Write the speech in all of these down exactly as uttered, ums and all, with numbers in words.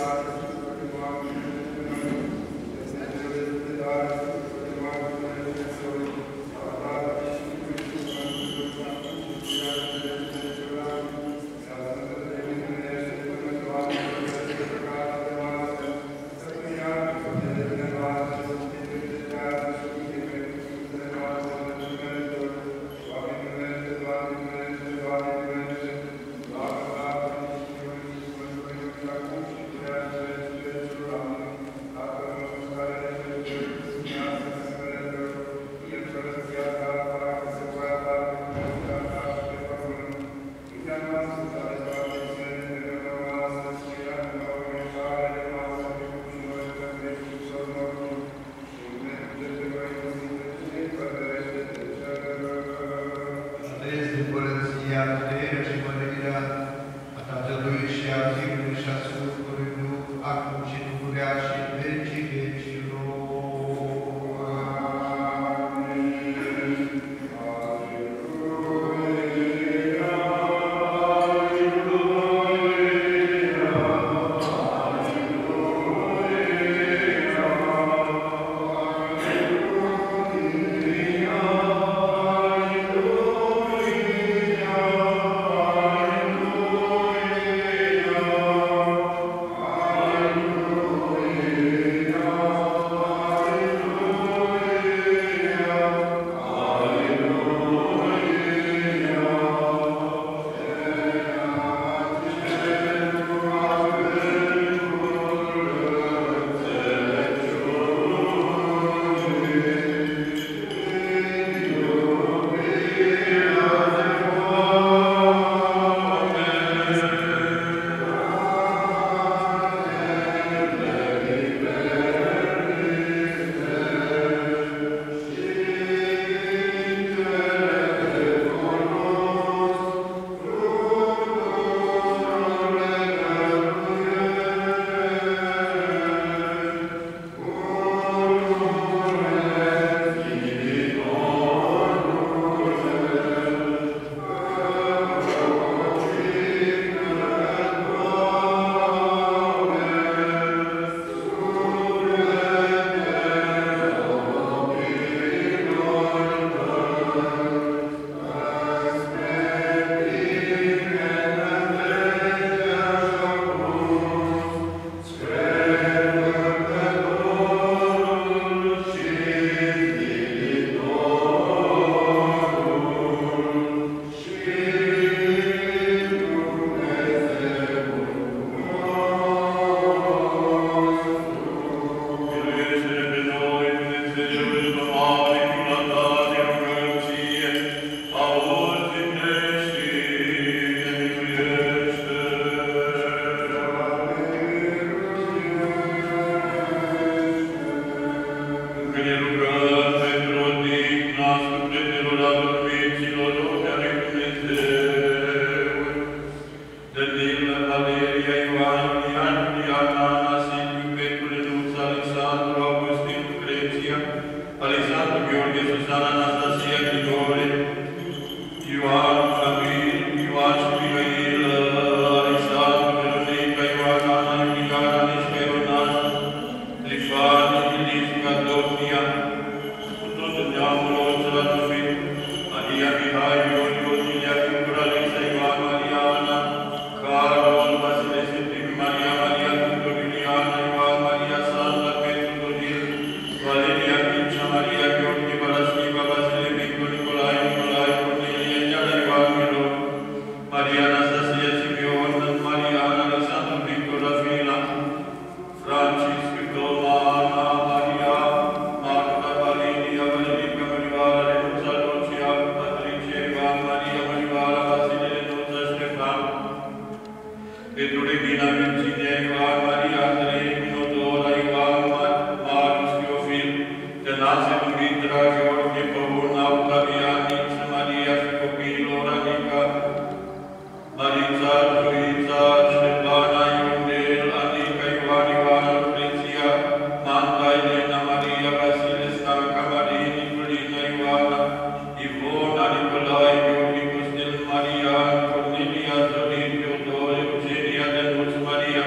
Maria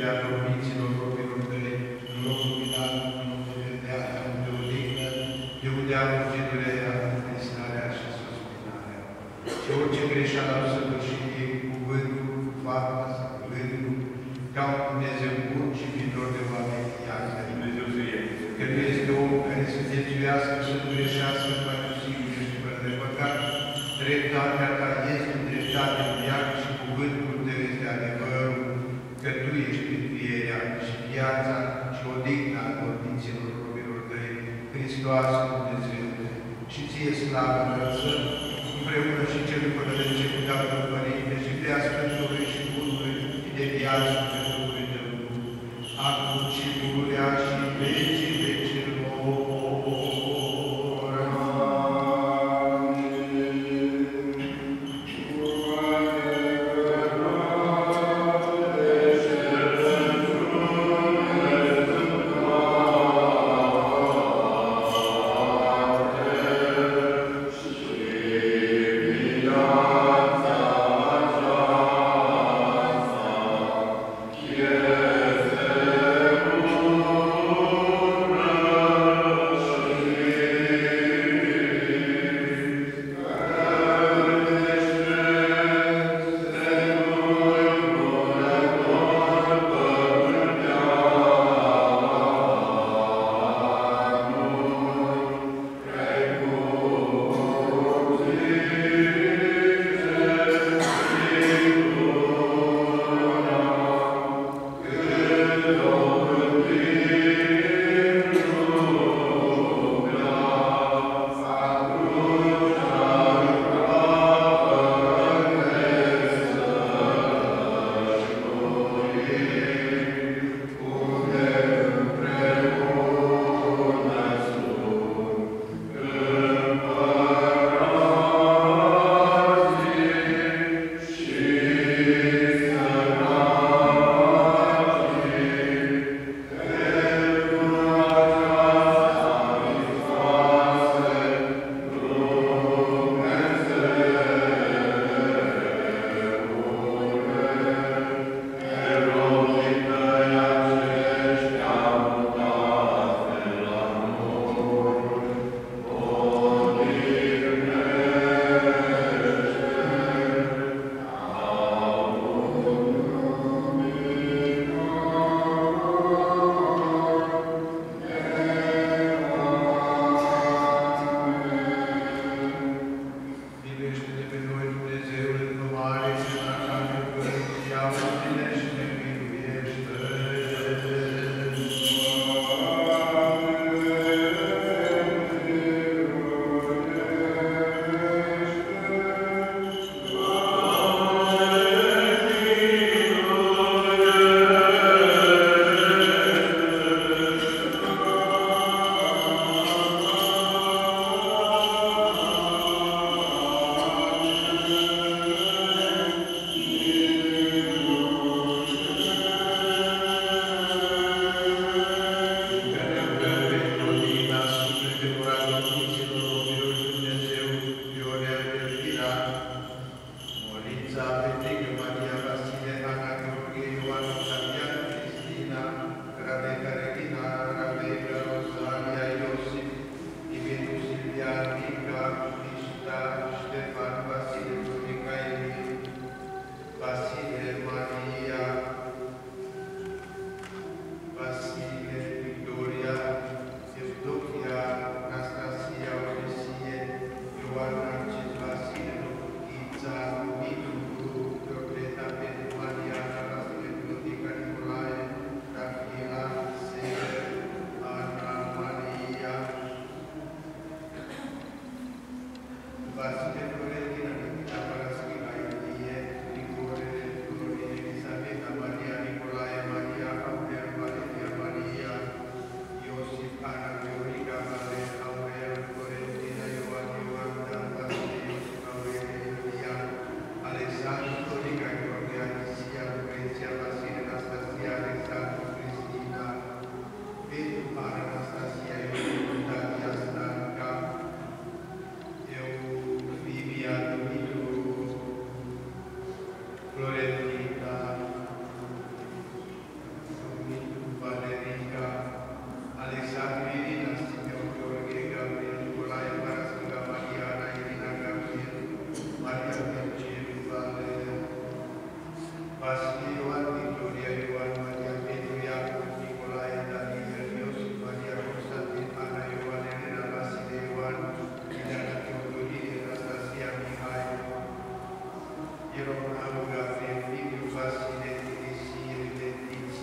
adormiților robilor tăi, în locul minat, în locul de viață, de odihnă, de unde a fugit durerea, întristarea și suspinarea. Și orice greșeală au săvârșit ei, cuvântul, fapta sau gândul, ca un Dumnezeu bun și viitor de oameni, iartă. Dumnezeu să ierte. Că nu este om care să viețuiască, să nu greșească, toate singure și fără de păcat. Dreptatea ta este dreptate viață și cuvântul tău este adevărul, că tu ești mântuirea și viața și odihna adormiților robilor tăi, Hristoase Dumnezeu. Și ție slavă înălțăm, împreună și celui fără de început al tău, Părinte, și prea Sfântului și Bunului și de viață pe Duhului tău, acum și pururea și vecii vecilor. Yes.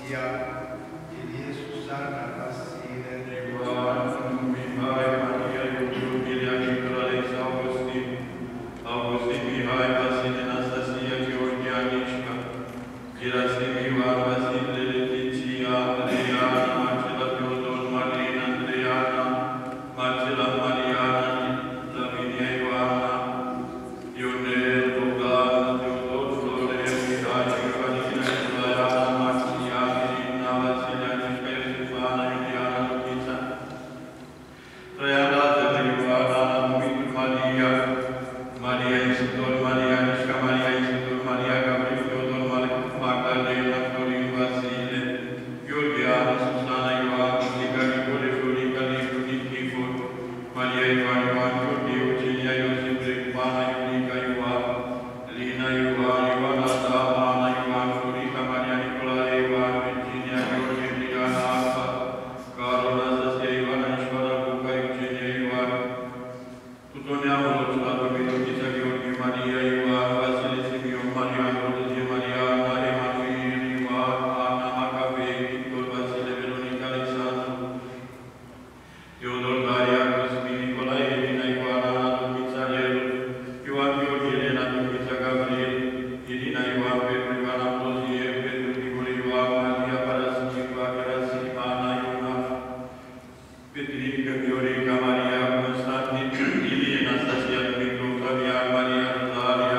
Lucia, Ilie Susana, Vasile, Ioan, Mihai, Maria, Iubilia, Nicol, Alex, Augustin, Augustin, Mihai, Vasile, Anastasia, George, Anișca, Gerasim, Ioan, Vasile, Leticia, Andreiana, Marcela, Teodor, Marina, Andreiana, Marcela, Mariana, Lavinia, Ioana, Ionel, Bogdan, Teodor, Florel, Mihai, Ioanina, Nicolaia, Marcia, Irina, Vasilia, Anișca, Iosifana, Iuliana, Lucița, Traian, Lazar, Ioana, Dumitru, Maria, Maria Isidor, Maria Anișca, Maria Isidor, Maria Gabriel, Teodor, Magdalena, Florin, Vasile, Iorgheana, Susana, Ioan, Nica, Nicole, Florica, Liviu, Nichifor, Maria Ioan, Ioan, Iorghe, Eugenia, Iosif, Recupana, Iulica, Ioan, Lina, Ioan, Ioan, Adam, Ana, Ioan, Florica, Maria Nicolae, Ioan, Virginia, Gheorghe, Briana, Alfa, Carol, Anastasia, Ioan, Anișoara, Luca, Eugenia, Ioan, tuturor neamurilor și la Domnului Lucița, Gheorghe, Maria, Ioan, Vasile, Simion, Maria, Rodezie, Maria, Ana, Emanuel, Ioan, Ana, Macavei, Victor, Vasile, Veronica, Alexandru, Teodor, Daria, Cosmin, Nicolae, Elena, Ioana, Ana, Dumița, Lelu, Ioan, Gheorghe, Elena, Dumița, Gabriel, Irina, Ioan, Petru, Ioan, Ambrozie, Petru, Grigore, Ioan, Maria, Paraschiva, Gerasim, Ana, Iona, Petrica, Viorica, Maria, Constantin, Ilie, Anastasia, Dumitru, Flavian, Maria, Rosaria,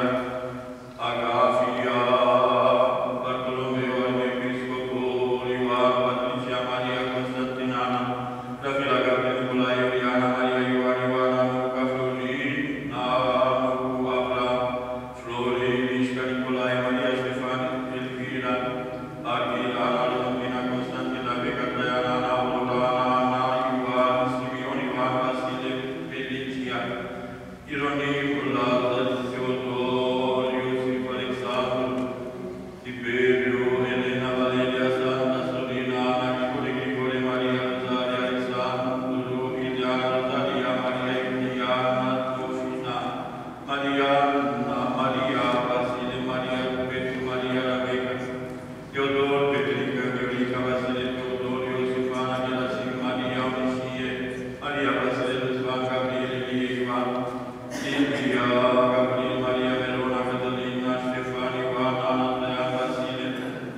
Agafia, Bartolomeu, Episcopul, Ioan, Patricia, Maria, Constantinana, Rafila, Gabriel, Nicolae, Iuliana, Maria, Ioan, Ioana, Luca, Florin, Anu, Avram, Florin, Mișca, Nicolae, Maria, Ștefan, Elvira, Achila, Alexandrina, Constantina, Beca, Traiana, Ana, Aurora, Ana, Ioan, Simion, Ioan, Vasile, Felicia, Ironie, Lazar, Teodor, Iosif, Alexandru, Tiberiu, Elena, Valeria, Santa, Solina, Ana, Grigore, Grigore, Maria, Rosaria, Alexandru, Iliana, Rosaria, Maria, Iuliana, Tofina, Mariana, Maria, Vasile, Maria, Petru, Maria, Rabeca, Teodor, Petrica, Viorica, Vasile, Teodor, Iosifana, Gerasim, Maria, Onisie, Maria, Vasile, Răzvan, Gabriel, Elie, Ioan, Silvia, Gabriel, Maria, Verona, Cătălina, Ștefan, Ioan, Ana, Traian, Vasile,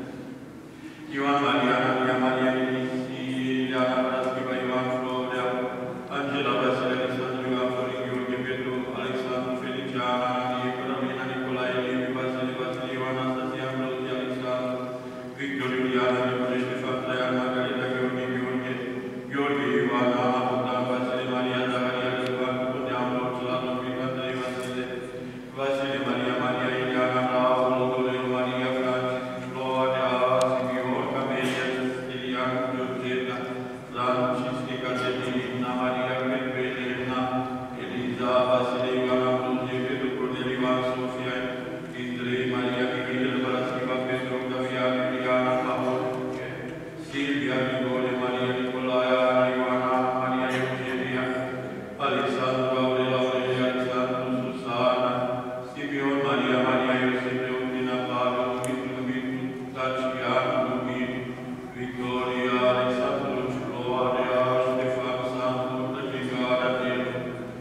Ioan, Mariana, Maria, Maria, Elisi, Ileana, Paraschiva, Ioan, Florea, Angela, Vasile, Alexandru, Ioan, Florin, Gheorghe, Petru, Alexandru, Feliciana, Anie, Carolina, Nicolae, Liviu, Vasile, Vasile, Ioan, Anastasia, Ambrozie, Alexandru, Victor, Iuliana, Nicole, Ștefan, Traian, Margareta, Gheorghe, Gheorghe, Gheorghe, Ioan, Ana, Bogdan, Vasile, Maria, Zaharia, Răzvan, Neamul, Celat, Domnului, Andrei, Vasile, Vasile, Maria, Maria, Iliana, Raul, Dorel, Maria, Francis, Florea, Simion, Camelia, Stelian, Georgeta, Francis, Caterina, Maria, Elena, Eliza, Vasile, Ioan, Ambrozie, Petru, Cornel, Ioan, Sofia, Indrei, Maria, Mihail, Paraschiva, Petru, Octavian, Iuliana, Paul, Silvia, Grigore, Maria, Nicolae, Ana, Ioana, Maria, Eugenia, Alexandru, Aurel, Aurelia, Alexandru, Susana, Simeon, Maria, Maria, Iosif, Leontina, Pavel, Dumitru, Dumitru, Tacian, Dumitru, Victoria, Alexandru, Floarea, Ștefan, Sandru, Tăcigara, Nelu,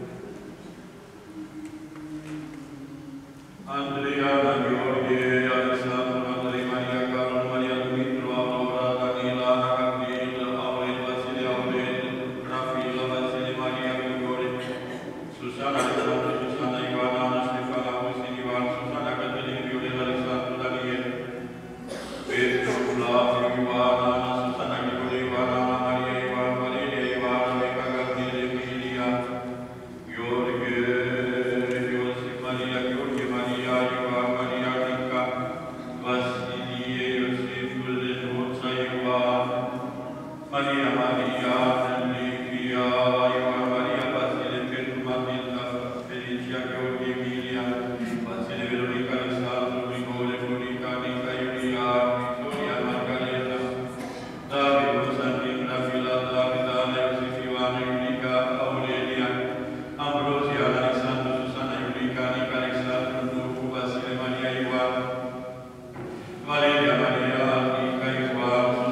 Andreiana, Gheorghe, Alexandru, Andrei, Maria, Carol, Maria, Dumitru, Aurora, Danila, Ana, Gabriel, Aurel, Vasile, Aurel, Rafila, Vasile, Maria, Grigore, Susana, Alexandru, Susana, Ioana, Ana, Ștefan, Augustin, Ioan, Susana, Cătălin, Viorel, Alexandru, Daniel, Petru, Flaviu, Ioana, Ana, Susana, Grigore, Ioana, Ana, Maria, Ioan, Valeria, Ioana, Beca, Gabriel, Emilia, Gheorghe, Iosif, Maria, Gheorghe, Maria, Ioan, Maria, Nica, Vasilie, Iosif, Lenuța, Ioan, Maria, Maria, Livia, Ioan, Maria, Vasile, Petru, Matilda, Felicia, Gheorghe, Emilia, Vasile, Veronica, Alexandru, Grigore, Florica, Nica, Iulian, Victoria, Margareta, David, Constantin, Rafila, David, Ana, Iosif, Ioana, Iulica, Aurelia, Ambrozia, Alexandru, Susana, Iulica, Nica, Alexandru, Nucu, Vasile, Maria, Ioan, Valeria, Maria, Nica, Ioan,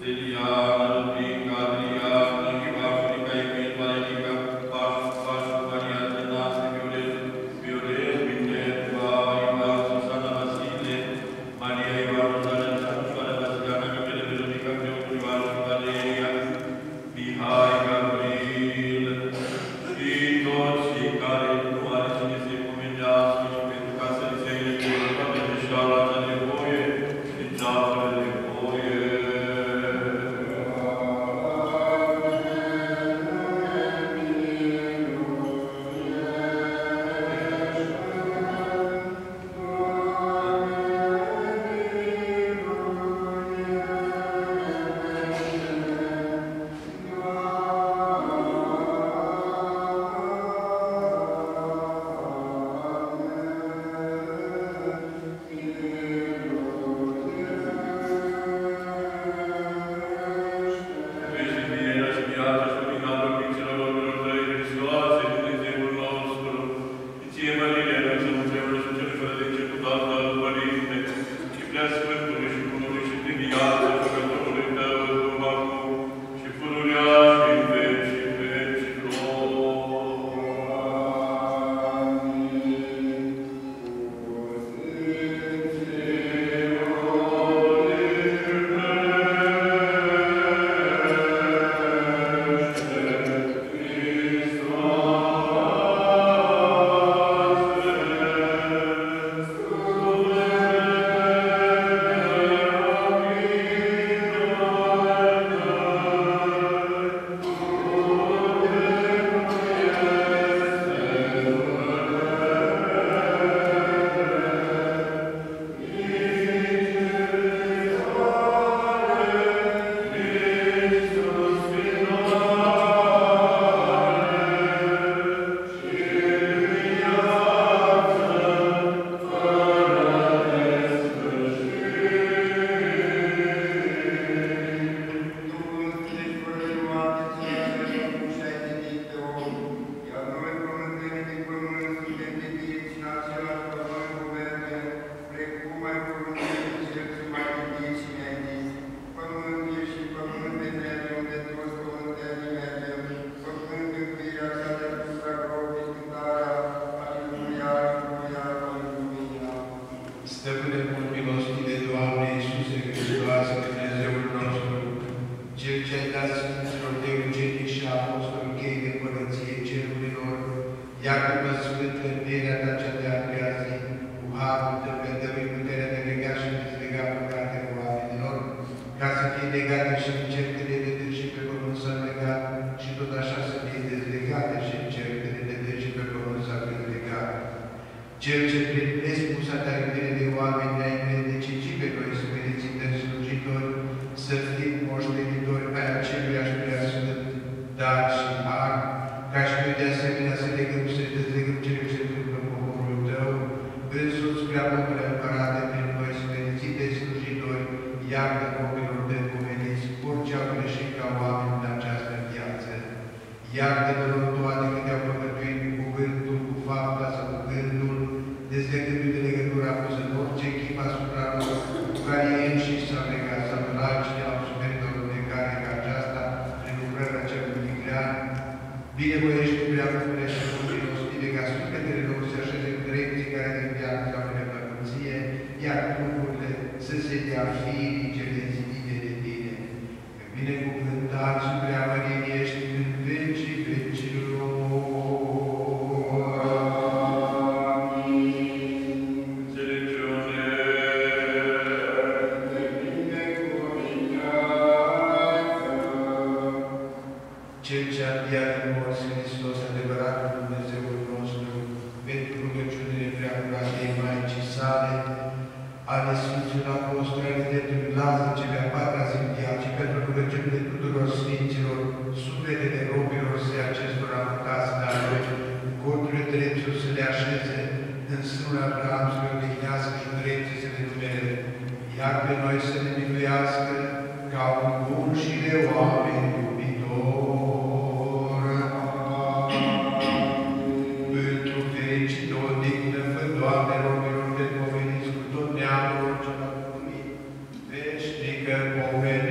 Veșnică pomenire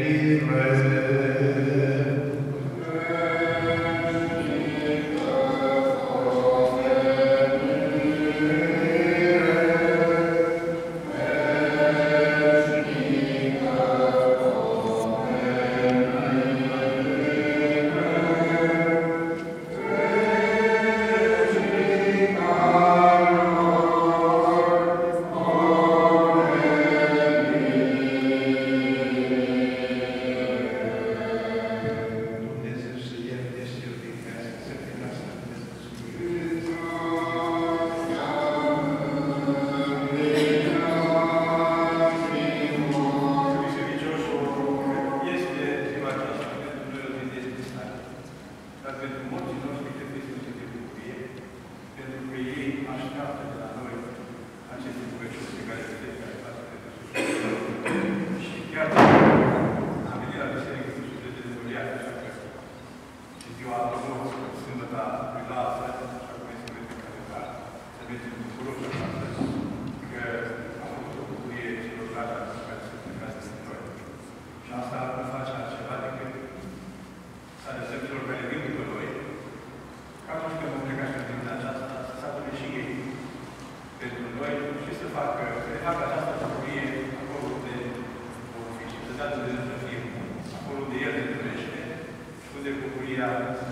Acolo de el se numește, și unde bucuria